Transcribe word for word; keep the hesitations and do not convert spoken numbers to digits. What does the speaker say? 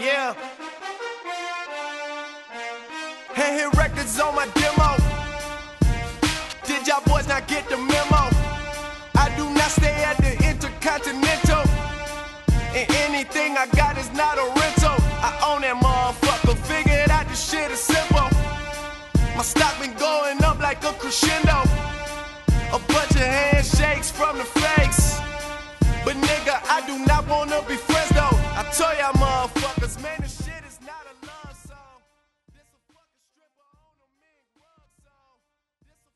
Yeah. Hand hit records on my demo. Did y'all boys not get the memo? I do not stay at the Intercontinental, and anything I got is not a rental. I own that motherfucker, figured out this shit is simple. My stock been going up like a crescendo. A bunch of handshakes from the fakes, but nigga, I do not wanna be friends though. I tell y'all motherfuckers, man, this